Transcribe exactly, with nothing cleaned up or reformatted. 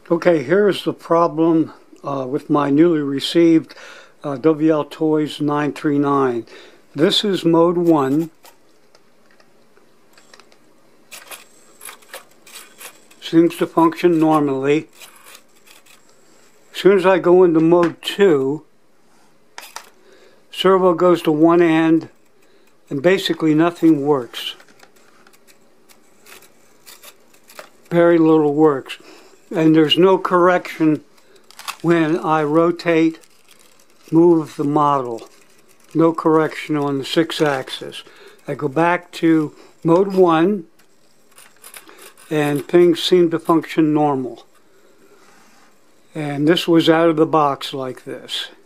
Okay, here's the problem uh, with my newly received uh, W L T O Y S nine three nine. This is mode one. Seems to function normally. As soon as I go into mode two, servo goes to one end and basically nothing works. Very little works. And there's no correction when I rotate, move the model. No correction on the six axis. I go back to mode one and things seem to function normal. And this was out of the box like this.